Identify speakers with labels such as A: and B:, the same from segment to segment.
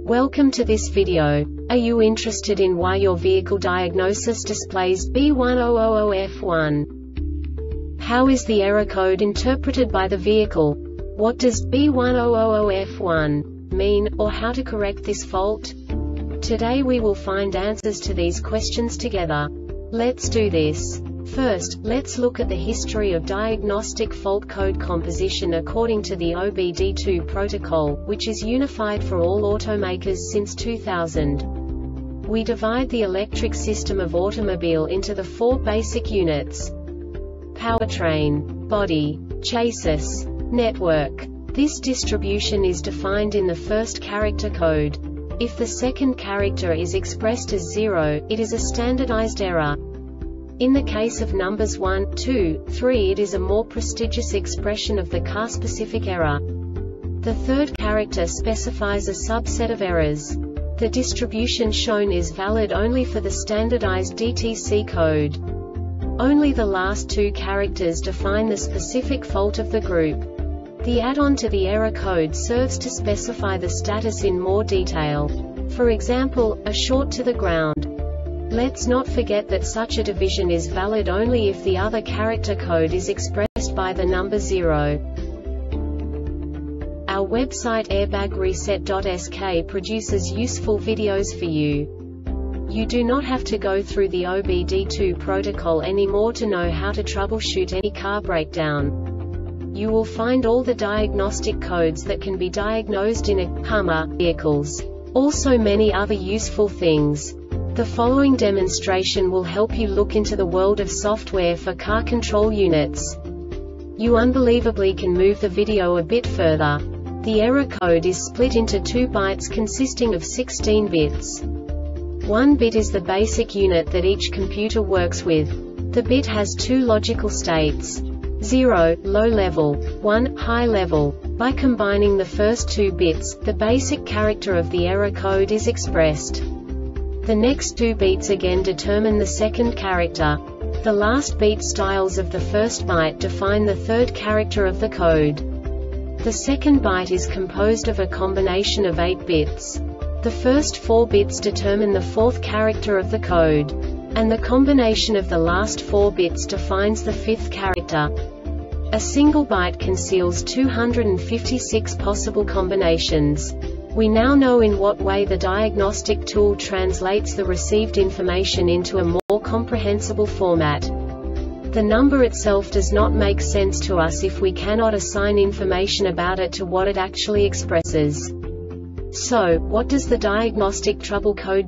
A: Welcome to this video. Are you interested in why your vehicle diagnosis displays B1000F1? How is the error code interpreted by the vehicle? What does B1000F1 mean, or how to correct this fault? Today we will find answers to these questions together. Let's do this. First, let's look at the history of diagnostic fault code composition according to the OBD2 protocol, which is unified for all automakers since 2000. We divide the electric system of automobile into the four basic units: powertrain, body, chassis, network. This distribution is defined in the first character code. If the second character is expressed as 0, it is a standardized error. In the case of numbers 1, 2, 3, it is a more prestigious expression of the car-specific error. The third character specifies a subset of errors. The distribution shown is valid only for the standardized DTC code. Only the last two characters define the specific fault of the group. The add-on to the error code serves to specify the status in more detail. For example, a short to the ground. Let's not forget that such a division is valid only if the other character code is expressed by the number 0. Our website airbagreset.sk produces useful videos for you. You do not have to go through the OBD2 protocol anymore to know how to troubleshoot any car breakdown. You will find all the diagnostic codes that can be diagnosed in a Hummer vehicles. Also many other useful things. The following demonstration will help you look into the world of software for car control units. You unbelievably can move the video a bit further. The error code is split into 2 bytes consisting of 16 bits. 1 bit is the basic unit that each computer works with. The bit has 2 logical states: 0, low level, 1, high level. By combining the first 2 bits, the basic character of the error code is expressed. The next 2 beats again determine the second character. The last beat styles of the first byte define the third character of the code. The second byte is composed of a combination of 8 bits. The first 4 bits determine the fourth character of the code. And the combination of the last 4 bits defines the fifth character. A single byte conceals 256 possible combinations. We now know in what way the diagnostic tool translates the received information into a more comprehensible format. The number itself does not make sense to us if we cannot assign information about it to what it actually expresses. So, what does the diagnostic trouble code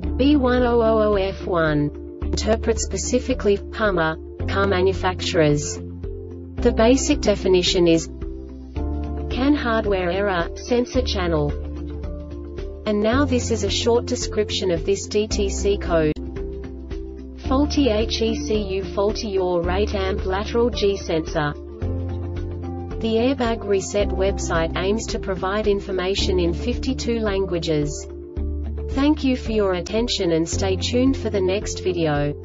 A: B1000F1 interpret specifically for Hummer car manufacturers? The basic definition is CAN hardware error, sensor channel. And now this is a short description of this DTC code. Faulty HECU, faulty yaw rate amp lateral G sensor. The Airbag Reset website aims to provide information in 52 languages. Thank you for your attention and stay tuned for the next video.